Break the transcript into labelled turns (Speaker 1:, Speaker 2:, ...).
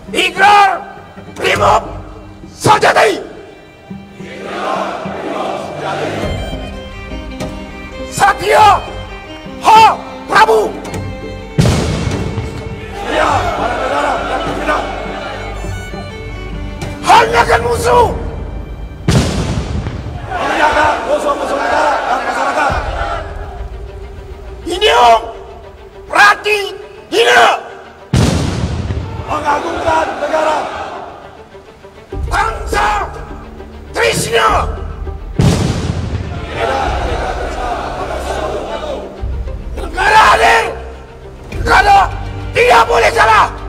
Speaker 1: Ikrar Brimob Sajati. Satya Ha Prabu.
Speaker 2: Saya para negara yang terhina.
Speaker 1: Hanyahkan musuh.
Speaker 2: Menjaga musuh-musuh negara dan masyarakat.
Speaker 1: Hinium Prati Hina.
Speaker 2: Mengagungkan negara.
Speaker 1: Bangsa Trisnya. Negara hadir kalau tidak boleh kalah.